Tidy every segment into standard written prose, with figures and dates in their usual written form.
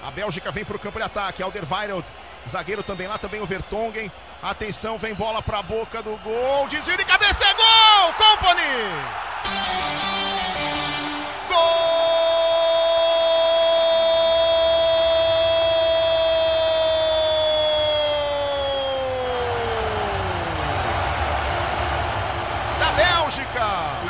A Bélgica vem para o campo de ataque. Alderweireld, zagueiro também lá, também o Vertonghen. Atenção, vem bola para a boca do gol. Desvio de cabeça, é gol! Kompany! Gol! Da Bélgica!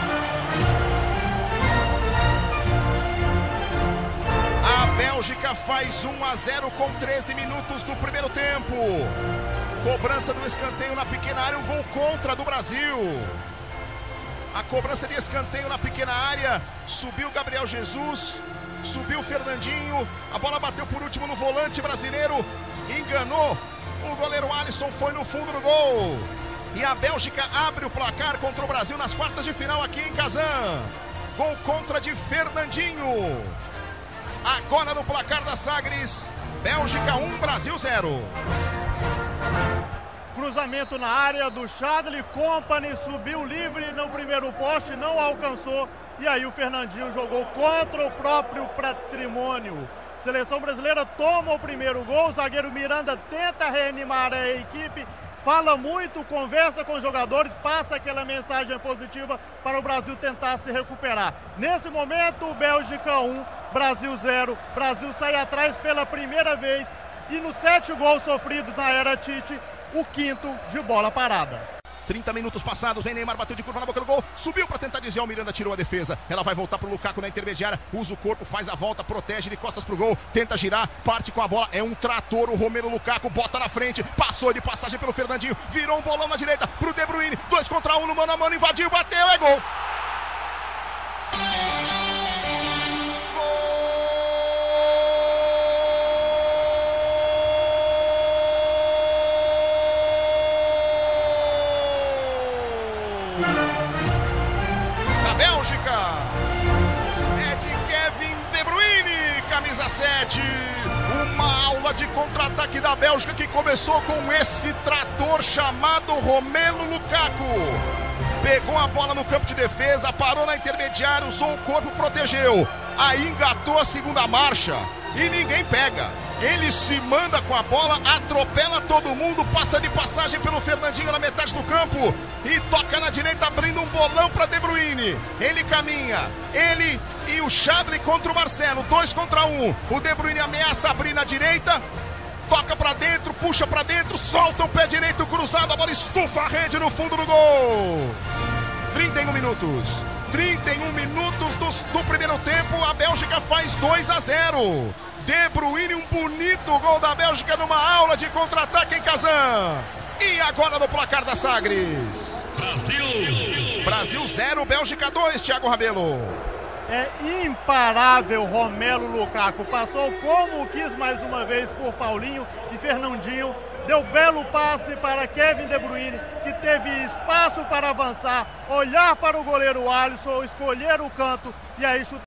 A Bélgica faz 1-0 com 13 minutos do primeiro tempo. Cobrança do escanteio na pequena área, um gol contra do Brasil. A cobrança de escanteio na pequena área, subiu Gabriel Jesus, subiu Fernandinho, a bola bateu por último no volante brasileiro, enganou o goleiro Alisson, foi no fundo do gol. E a Bélgica abre o placar contra o Brasil nas quartas de final aqui em Kazan. Gol contra de Fernandinho. Agora no placar da Sagres, Bélgica 1, Brasil 0. Cruzamento na área do Chadli, Kompany subiu livre no primeiro poste, não alcançou. E aí o Fernandinho jogou contra o próprio patrimônio. Seleção brasileira toma o primeiro gol, o zagueiro Miranda tenta reanimar a equipe, fala muito, conversa com os jogadores, passa aquela mensagem positiva para o Brasil tentar se recuperar. Nesse momento, Bélgica 1, Brasil 0. Brasil sai atrás pela primeira vez e nos 7 gols sofridos na era Tite, o 5º de bola parada. 30 minutos passados, vem Neymar, bateu de curva na boca do gol, subiu para tentar desviar, o Miranda tirou a defesa, ela vai voltar pro Lukaku na intermediária, usa o corpo, faz a volta, protege de costas pro gol, tenta girar, parte com a bola, é um trator, o Romelu Lukaku bota na frente, passou de passagem pelo Fernandinho, virou um bolão na direita pro De Bruyne, 2 contra 1 no mano a mano, invadiu, bateu, é gol! Da Bélgica é de Kevin De Bruyne, camisa 7. Uma aula de contra-ataque da Bélgica que começou com esse trator chamado Romelu Lukaku. Pegou a bola no campo de defesa, parou na intermediária, usou o corpo, protegeu. Aí engatou a segunda marcha e ninguém pega. Ele se manda com a bola, atropela todo mundo, passa de passagem pelo Fernandinho na metade do campo e toca na direita, abrindo um bolão para De Bruyne. Ele caminha, ele e o Chadli contra o Marcelo, 2 contra 1. O De Bruyne ameaça abrir na direita, toca para dentro, puxa para dentro, solta o pé direito cruzado, a bola estufa a rede no fundo do gol. 31 minutos. 31 minutos do primeiro tempo, a Bélgica faz 2-0. De Bruyne, um bonito gol da Bélgica numa aula de contra-ataque em Kazan. E agora no placar da Sagres. Brasil 0, Bélgica 2, Thiago Rabelo. É imparável Romelu Lukaku, passou como quis mais uma vez por Paulinho e Fernandinho, deu belo passe para Kevin De Bruyne, que teve espaço para avançar, olhar para o goleiro Alisson, escolher o canto e aí chutar.